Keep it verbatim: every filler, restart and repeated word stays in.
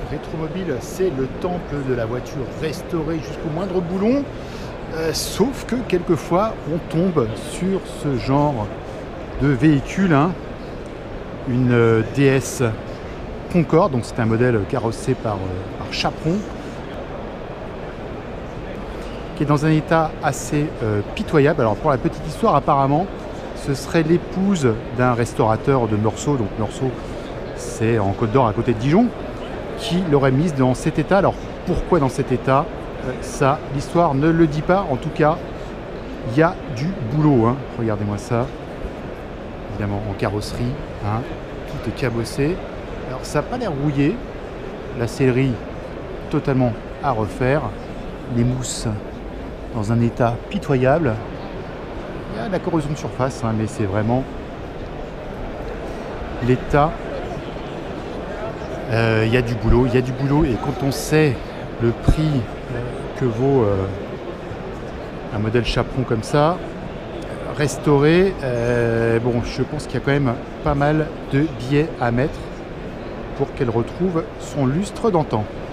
Rétromobile, c'est le temple de la voiture restaurée jusqu'au moindre boulon. Euh, sauf que quelquefois, on tombe sur ce genre de véhicule, hein. Une euh, D S Concorde, donc c'est un modèle carrossé par, euh, par Chaperon, qui est dans un état assez euh, pitoyable. Alors pour la petite histoire, apparemment, ce serait l'épouse d'un restaurateur de Meursault, donc Meursault, c'est en Côte d'Or à côté de Dijon, qui l'aurait mise dans cet état. Alors pourquoi dans cet état? euh, Ça, l'histoire ne le dit pas. En tout cas, il y a du boulot, hein. Regardez-moi ça. Évidemment en carrosserie, hein. Tout est cabossé. Alors ça n'a pas l'air rouillé. La sellerie totalement à refaire. Les mousses dans un état pitoyable. Il y a de la corrosion de surface, hein, mais c'est vraiment l'état. Euh, il y a du boulot, il y a du boulot. Et quand on sait le prix euh, que vaut euh, un modèle Chaperon comme ça, restauré, euh, bon, je pense qu'il y a quand même pas mal de billets à mettre pour qu'elle retrouve son lustre d'antan.